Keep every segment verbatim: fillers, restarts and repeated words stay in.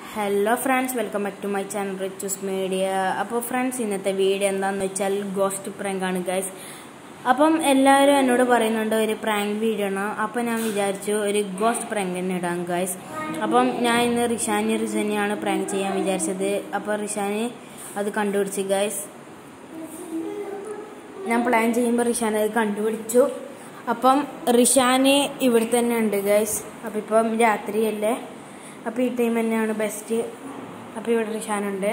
Hello friends, welcome back to my channel Richus Media. അപ്പോൾ friends ഇന്നത്തെ video എന്താണെന്ന് വെച്ചാൽ ഗോസ്റ്റ് പ്രാങ്ക് ആണ് ഗൈസ്. അപ്പം എല്ലാവരും എന്നോട് പറയുന്നുണ്ട് ഒരു പ്രാങ്ക് വീഡിയോ ആണ്. അപ്പോൾ ഞാൻ വിചാരിച്ചു ഒരു ഗോസ്റ്റ് പ്രാങ്ക് തന്നെ ഇടാം ഗൈസ്. അപ്പം ഞാൻ ഇന്ന് റിഷാനി റിസനെയാണ് പ്രാങ്ക് ചെയ്യാൻ വിചാരിച്ചത്. അപ്പോൾ റിഷാനി അത് കണ്ടുപിടിച്ചു ഗൈസ്. ഞാൻ പ്ലാൻ ചെയ്യുമ്പോൾ റിഷാൻ അത് കണ്ടുപിടിച്ചു. അപ്പം റിഷാനി ഇവിടെ തന്നെ ഉണ്ട് ഗൈസ്. അപ്പം ഇപ്പം രാത്രിയല്ലേ, അപ്പോൾ ഈ ടൈം തന്നെയാണ് ബെസ്റ്റ്. അപ്പോൾ ഇവിടെ റിഷാനുണ്ട്.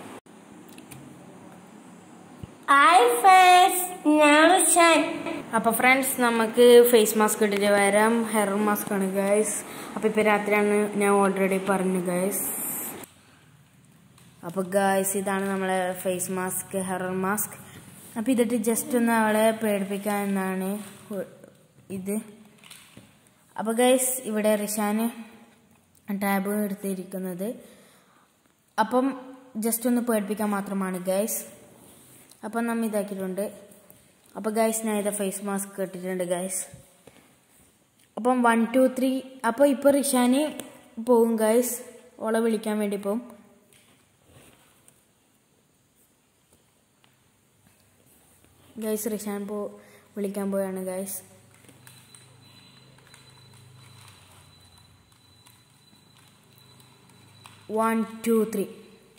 അപ്പോൾ ഫ്രണ്ട്സ് നമുക്ക് ഫേസ് മാസ്ക് ഇട്ടിട്ട് വരാം. ഹെയർ മാസ്ക് ആണ് ഗൈസ്. അപ്പോൾ ഇപ്പോൾ രാത്രിയാണ് ഞാൻ ഓൾറെഡി പറഞ്ഞു ഗൈസ്. അപ്പോൾ ഗൈസ് ഇതാണ് നമ്മളെ ഫേസ് മാസ്ക്, ഹെയർ മാസ്ക്. അപ്പോൾ ഇതിട്ട് ജസ്റ്റ് ഒന്ന് അവളെ പേടിപ്പിക്കാൻ എന്നാണ് ഇത്. അപ്പോൾ ഗൈസ് ഇവിടെ റിഷാന് ടാബ് എടുത്തിരിക്കുന്നത്. അപ്പം ജസ്റ്റ് ഒന്ന് പേടിപ്പിക്കാൻ മാത്രമാണ് ഗൈസ്. അപ്പം നമ്മൾ ഇതാക്കിയിട്ടുണ്ട്. അപ്പോൾ ഗൈസ് ഞാൻ ഇത് ഫേസ് മാസ്ക് ഇട്ടിട്ടുണ്ട് ഗൈസ്. അപ്പം വൺ ടു ത്രീ. അപ്പോൾ ഇപ്പോൾ റിഷാനി പോവും ഗൈസ്, ഓളെ വിളിക്കാൻ വേണ്ടി പോവും. ഗൈസ് റിഷാൻ പോ വിളിക്കാൻ പോയാണ് ഗൈസ്. One, two, three.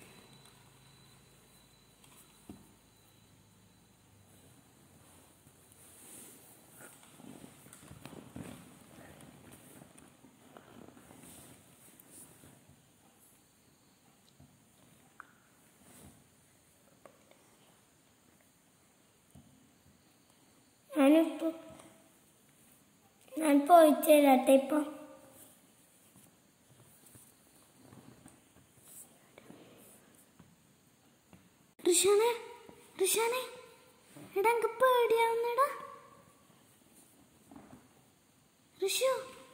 ഞാനിപ്പോ ഞാൻ പോയിട്ട് തരാട്ടെ. ഇപ്പൊ റിഷാനെ റിഷാനെ എടാ എനിക്ക് പേടിയാവുന്നടാ ഋഷു.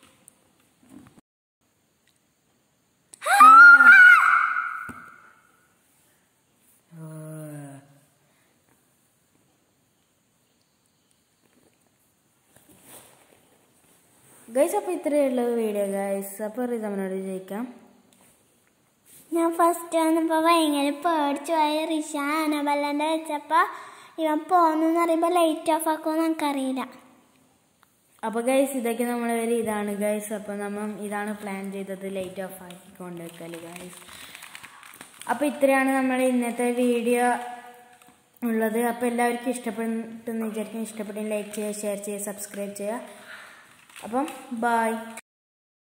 ഗൈസ് അപ്പോൾ ഇത്രയുള്ള വീഡിയോ ഗൈസ്. അപ്പോൾ റിസമിനോട് ചോദിക്കാം. ഞാൻ ഫസ്റ്റ് വന്നപ്പോൾ ഭയങ്കര പേടിച്ചു പോയി. റിഷാൻ അനബല്ലൻ്റെ വെച്ചപ്പോൾ ഇവൻ പോകുന്നെന്ന് പറയുമ്പോൾ ലൈറ്റ് ഓഫ് ആക്കുമെന്ന് എനിക്കറിയില്ല. അപ്പോൾ ഗൈസ് ഇതൊക്കെ നമ്മൾ ഒരു ഇതാണ് ഗൈസ്. അപ്പോൾ നമ്മൾ ഇതാണ് പ്ലാൻ ചെയ്തത്, ലൈറ്റ് ഓഫ് ആക്കിക്കൊണ്ട് വെക്കൽ ഗൈസ്. അപ്പോൾ ഇത്രയാണ് നമ്മൾ ഇന്നത്തെ വീഡിയോ ഉള്ളത്. അപ്പോൾ എല്ലാവർക്കും ഇഷ്ടപ്പെട്ടെന്ന് വിചാരിക്കും. ഇഷ്ടപ്പെട്ടെങ്കിൽ ലൈക്ക് ചെയ്യുക, ഷെയർ ചെയ്യുക, സബ്സ്ക്രൈബ് ചെയ്യുക. അപ്പം ബൈ.